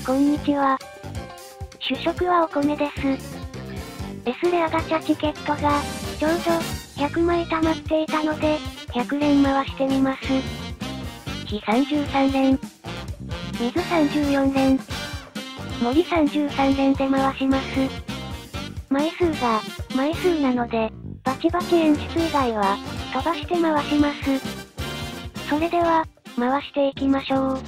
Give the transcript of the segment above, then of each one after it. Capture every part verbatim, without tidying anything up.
こんにちは。主食はお米です。S レアガチャチケットが、ちょうど、ひゃくまい溜まっていたので、ひゃく連回してみます。火さんじゅうさん連。水さんじゅうよん連。森さんじゅうさん連で回します。枚数が、枚数なので、バチバチ演出以外は、飛ばして回します。それでは、回していきましょう。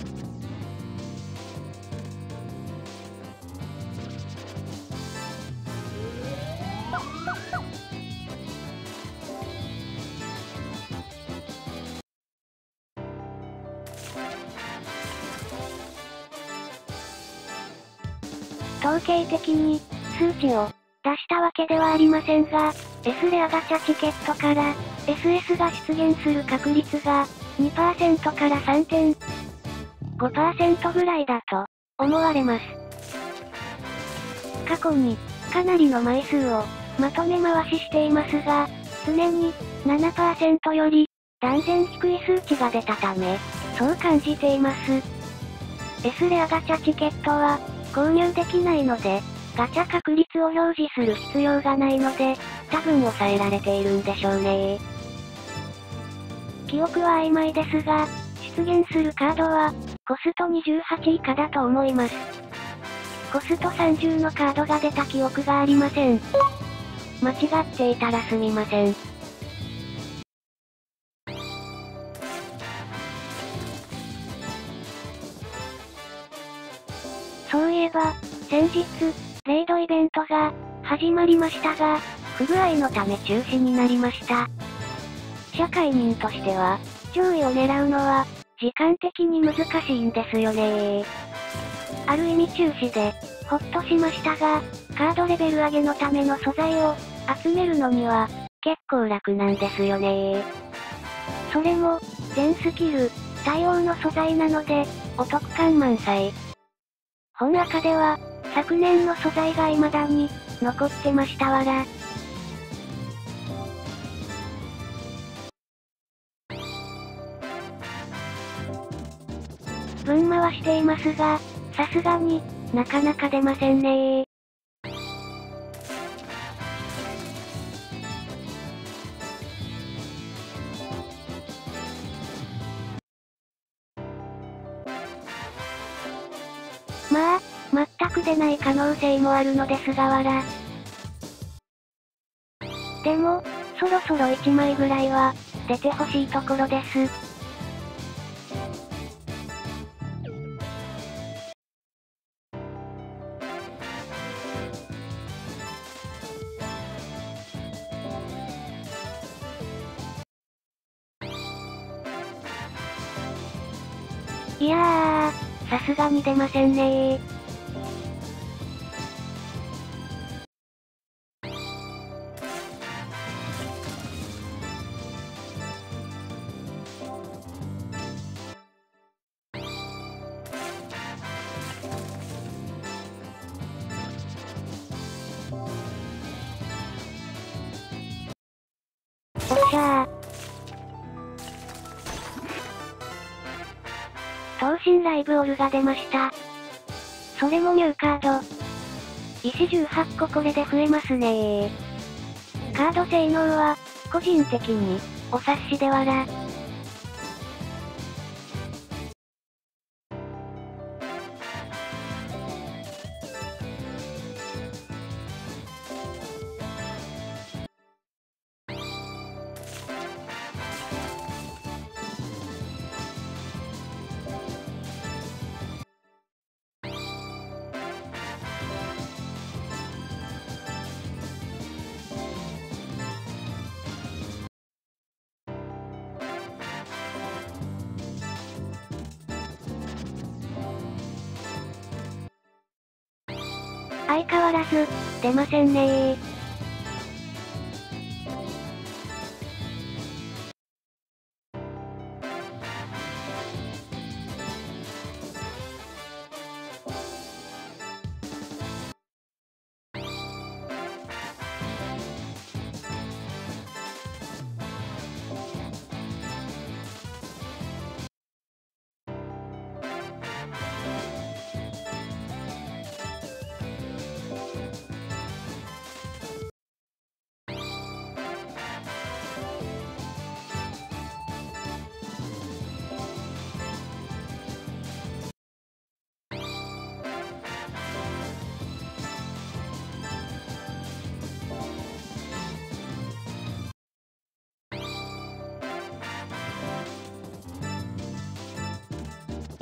統計的に、数値を出したわけではありませんが、S レアガチャチケットから、エスエス が出現する確率が、にパーセント から さんてんごパーセント ぐらいだと、思われます。過去に、かなりの枚数を、まとめ回ししていますが、常に、ななパーセント より、断然低い数値が出たため、そう感じています。S レアガチャチケットは、購入できないので、ガチャ確率を表示する必要がないので、多分抑えられているんでしょうね。記憶は曖昧ですが、出現するカードは、コストにじゅうはち以下だと思います。コストさんじゅうのカードが出た記憶がありません。間違っていたらすみません。そういえば、先日、レイドイベントが、始まりましたが、不具合のため中止になりました。社会人としては、上位を狙うのは、時間的に難しいんですよね。ある意味中止で、ほっとしましたが、カードレベル上げのための素材を、集めるのには、結構楽なんですよね。それも、全スキル、対応の素材なので、お得感満載。本赤では、昨年の素材が未だに、残ってましたわら。分回していますが、さすがに、なかなか出ませんねー。まあ、全く出ない可能性もあるのですがわら。でも、そろそろいちまいぐらいは、出てほしいところです。いやー、さすがに出ませんねー。おっしゃー。闘神ライブオルが出ました。それもニューカード。石じゅうはちここれで増えますねー。カード性能は、個人的に、お察しでわら。相変わらず、出ませんねー。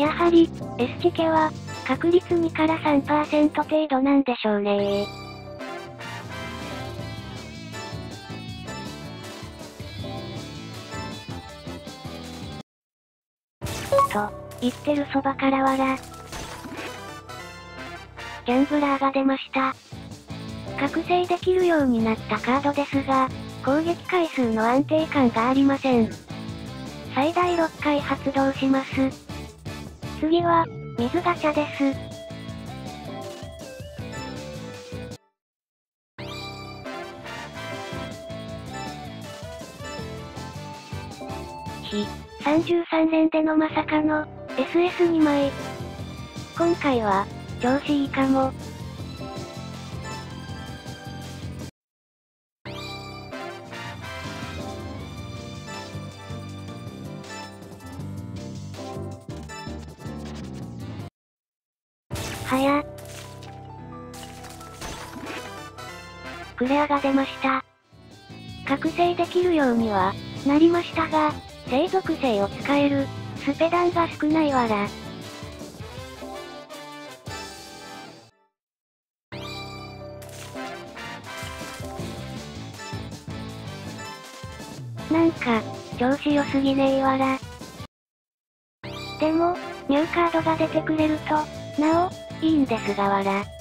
やはり、S チケは、確率にからさんパーセント程度なんでしょうねと、言ってるそばからわら。ギャンブラーが出ました。覚醒できるようになったカードですが、攻撃回数の安定感がありません。最大ろっかい発動します。次は、水ガチャです。ひ、さんじゅうさん連でのまさかの、エスエスに 枚。今回は、調子いいかも。はや。クレアが出ました。覚醒できるようには、なりましたが、聖属性を使える、スペダンが少ないわら。なんか、調子良すぎねえわら。でも、ニューカードが出てくれると、なお、いいんですがわら。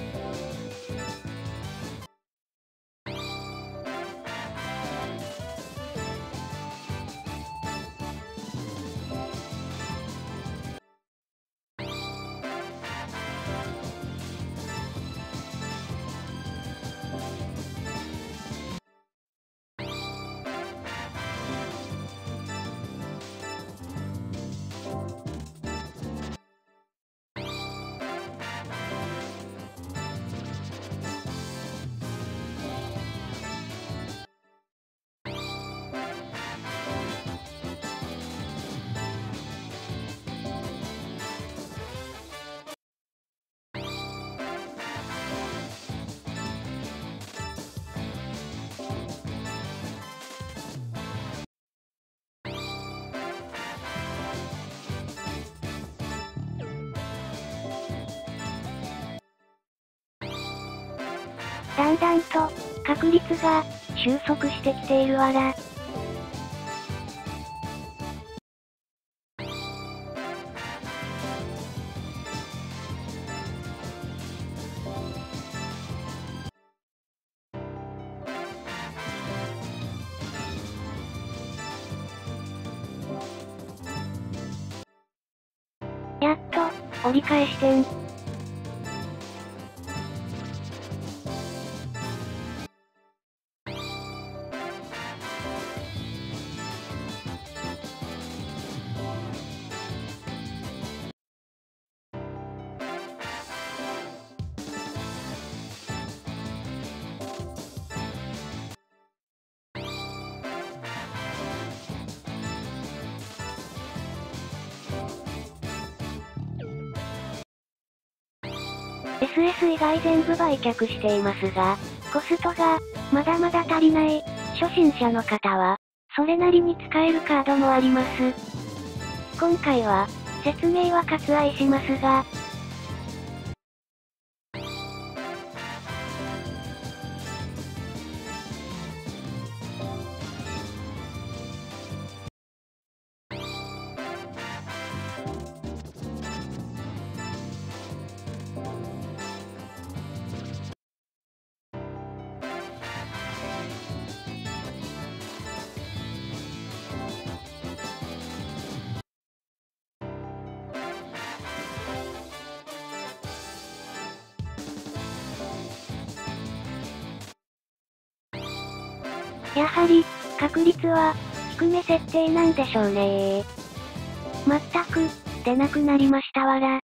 だんだんと、確率が、収束してきているわら。やっと、折り返し点。エスエス 以外全部売却していますが、コストが、まだまだ足りない、初心者の方は、それなりに使えるカードもあります。今回は、説明は割愛しますが、やはり、確率は、低め設定なんでしょうねー。まったく、出なくなりましたわら。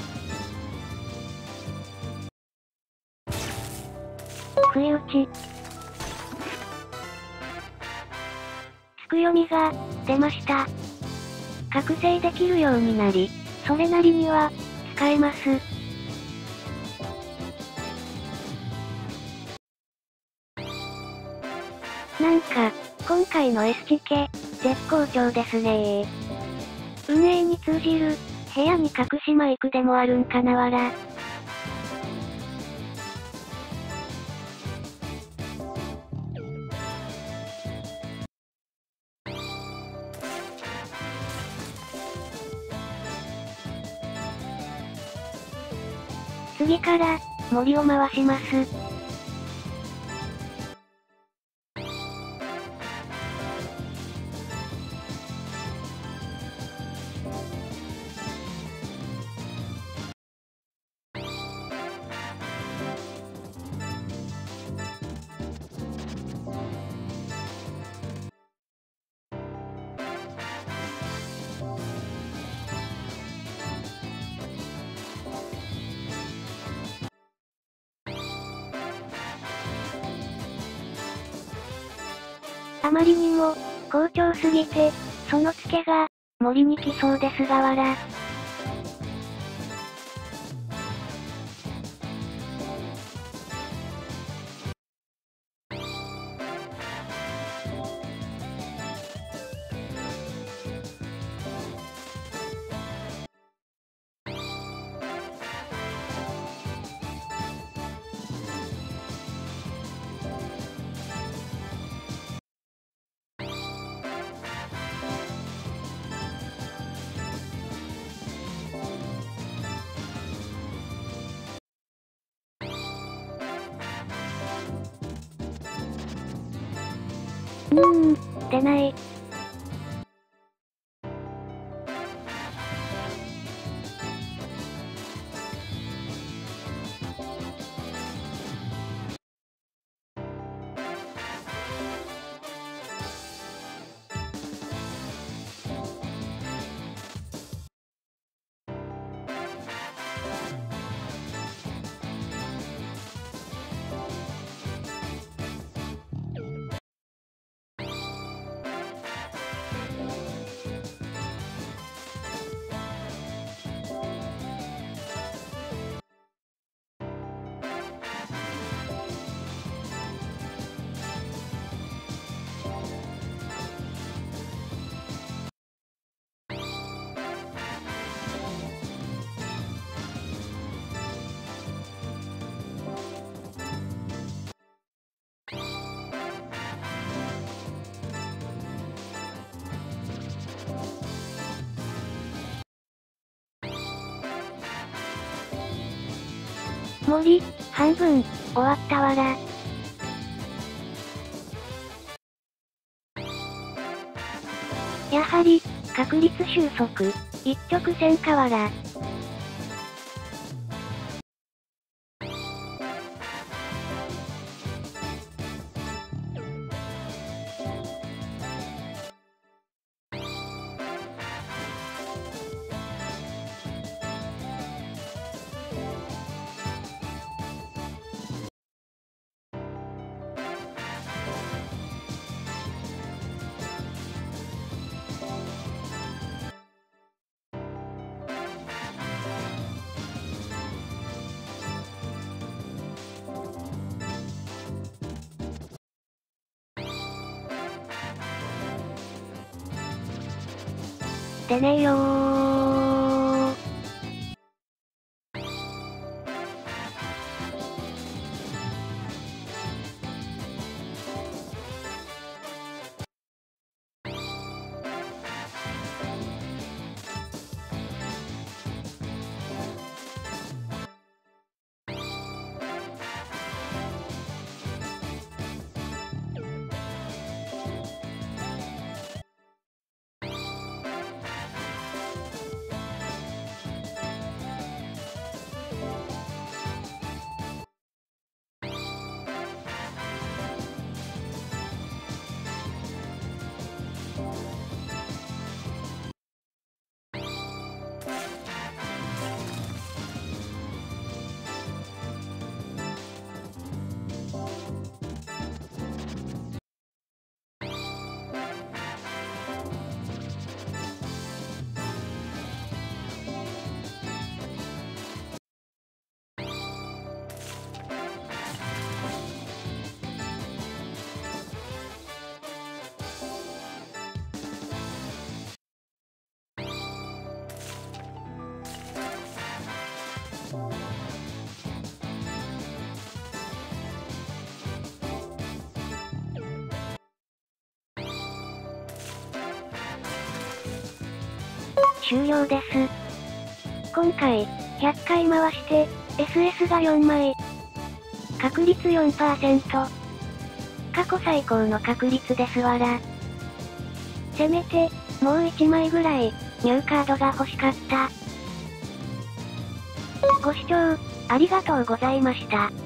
不意打ち。 く読みが、出ました。覚醒できるようになり、それなりには、使えます。なんか、今回の S チケ、絶好調ですねー。運営に通じる、部屋に隠しマイクでもあるんかなわら。次から、森を回します。あまりにも、好調すぎて、そのツケが、森に来そうですがわら。うーん、出ない。森、半分、終わったわら。やはり、確率収束、一直線かわら。出ねえよー。 終了です。今回、ひゃっかい回して、エスエス がよんまい。確率 よんパーセント。過去最高の確率ですわら。せめて、もういちまいぐらい、ニューカードが欲しかった。ご視聴、ありがとうございました。